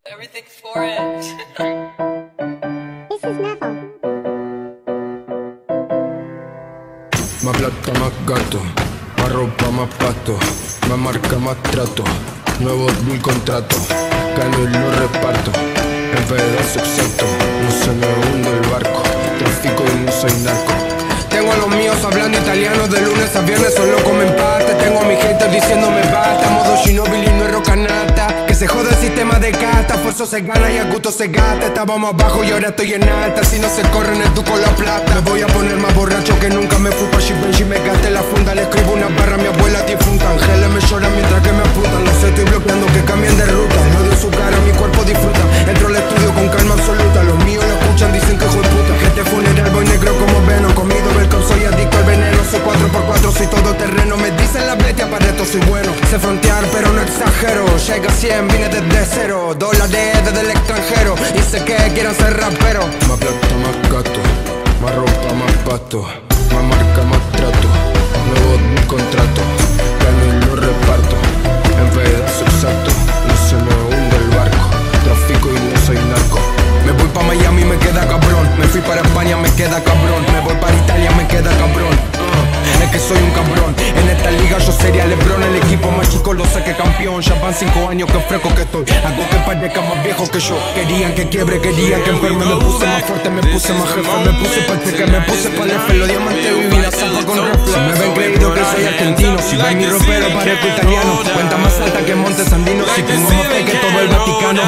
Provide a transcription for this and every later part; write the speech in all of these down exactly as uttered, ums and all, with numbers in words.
Everything for it. This is Neville. Más plata, más gato, más ropa, más pasto, más marca, más trato, nuevo deal contrato, gano y lo reparto, en pedazo exacto, no se me hunde el barco, tráfico y no soy narco. Tengo a los míos hablando italiano de lunes a viernes, solo comen pasta. Tengo a mi gente diciéndome basta, modo Shinobi no es rocanata. Que se jode el sistema de casta, esfuerzo se gana y a gusto se gasta. Estábamos abajo y ahora estoy en alta, si no se corren el tuco la plata. Me voy a poner más borracho que nunca, me fui pa' Givenchy, me gasté la funda. Le escribo una barra a mi abuela difunta, ángeles me lloran mientras que me apuntan. Los estoy bloqueando que cambien de ruta, no odio su cara, mi cuerpo disfruta. Entro al estudio con calma absoluta, los míos lo escuchan, dicen que hijo de puta. Que este funeral voy negro como Venom, comido Belcom, soy adicto al veneno. Soy cuatro por cuatro, soy todo terreno, me dicen la bestia, para esto soy bueno. Sé frontear pero no exagero, llega a cien, vine desde cero. Dólares desde el extranjero, y sé que quieran ser rapero. Más plata, más gato, más ropa, más pasto, más marca, más trato, nuevo mi contrato, gano y lo reparto, en pedazo exacto, no se me hunde el barco, tráfico y no soy narco. Me voy pa' Miami, me queda cabrón, me fui para España, me queda cabrón, me voy para Italia, me queda cabrón. uh, Es que soy un cabrón, en esta liga yo sería LeBron, el equipo más chico lo sé que campeón. Ya van cinco años que fresco que estoy, hago que parezca más viejo que yo. Querían que quiebre, querían que enferme, me puse más fuerte, me puse más jefe, me puse pa'l cheque, me puse pa'l F, los diamantes viví la zapa con reflex. Si me ven creído que soy argentino, si ven mi ropero parezco italiano, cuenta más alta que Monte Sandino, si tengo más fe que todo el Vaticano.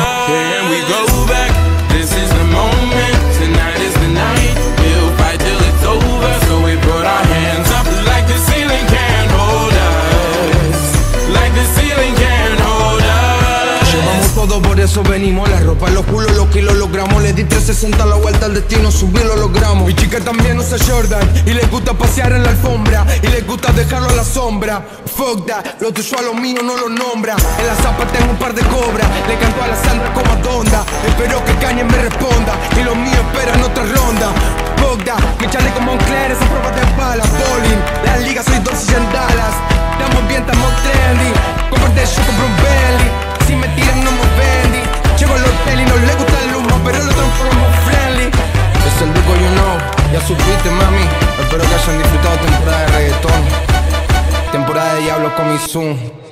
This is the moment, tonight is the night. We'll fight till it's over, so we put our hands up like the ceiling can't hold us. Like the ceiling can't hold us. Llevamos todo, por eso venimos. La ropa, los culos, los kilos, los gramos. Le di trescientos sesenta la vuelta al destino, subir lo logramos. Mi chica también usa Jordan y le gusta pasear en la alfombra y le gusta dejarlo a la sombra. Fuck that, lo tuyo a lo mío no lo nombra. En la zapa tengo un par de cobras, le canto a la Sandra como a Donda. Espero que Kanye me responda y los míos esperan otra ronda. Fuck that, que chale como Moncler, esa prueba de balas. Bowling, la liga soy dosis en Dallas. Estamos bien, estamos trendy. Comparte yo, compro un Bentley. Si me tiran no me vendí. Llego al hotel y no le gusta el humo, pero lo transformo friendly. Es el Duco, you know, ya supiste, mami. Espero que hayan disfrutado temporada de reggaetón, temporada de Diablo con mi Zoom.